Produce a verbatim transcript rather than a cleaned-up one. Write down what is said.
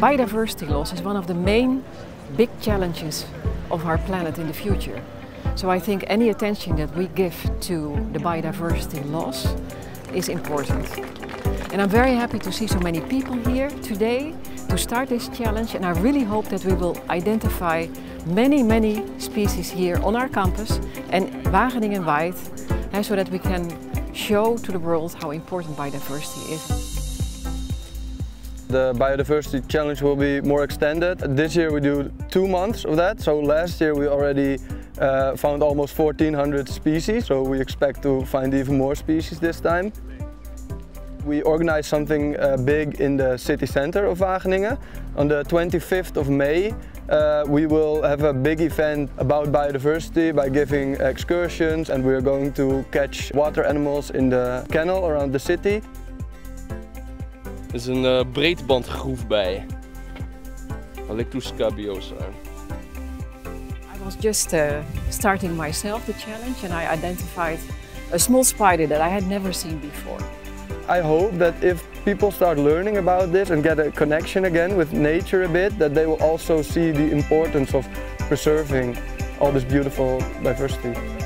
Biodiversity loss is one of the main big challenges of our planet in the future. So I think any attention that we give to the biodiversity loss is important. And I'm very happy to see so many people here today to start this challenge, and I really hope that we will identify many, many species here on our campus and Wageningen wide, so that we can show to the world how important biodiversity is. The biodiversity challenge will be more extended. This year we do two months of that. So last year we already uh, found almost fourteen hundred species. So we expect to find even more species this time. We organize something uh, big in the city center of Wageningen. On the twenty-fifth of May uh, we will have a big event about biodiversity by giving excursions, and we are going to catch water animals in the canal around the city. Er is een uh, breedbandgroef bij. Magnificus. I was just uh, starting myself the challenge, and I identified a small spider that I had never seen before. I hope that if people start learning about this and get a connection again with nature a bit, that they will also see the importance of preserving all this beautiful diversity.